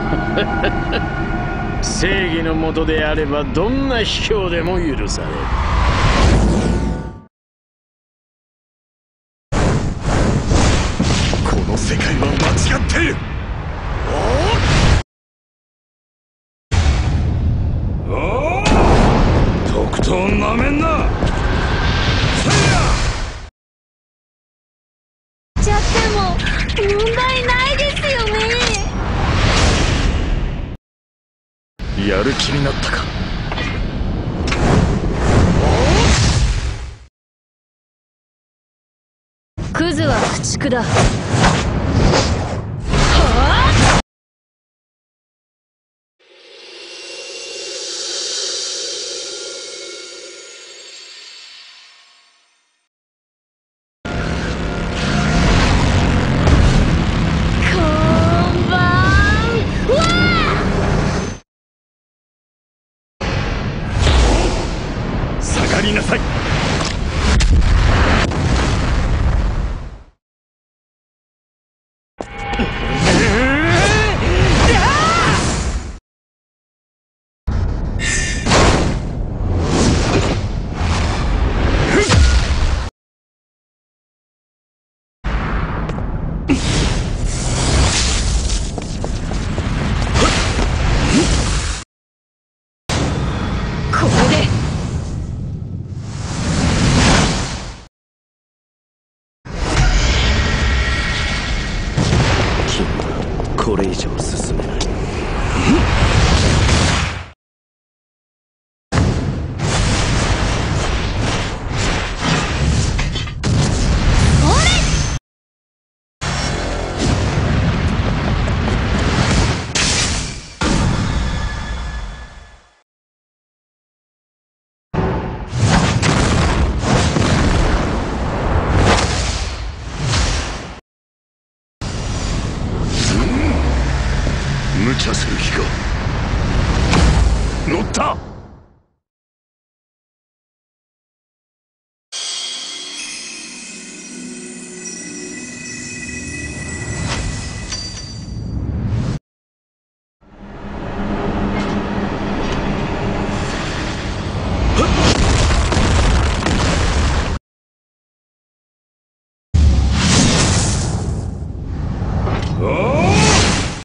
正義の下であればどんな卑怯でも許される。 この世界は間違っている。とくとなめんな。 ちゃっても問題ないですよね。 やる気になったか。 クズは駆逐だ。 下がりなさい。 これで君はこれ以上進めない。 無茶する気か。乗った。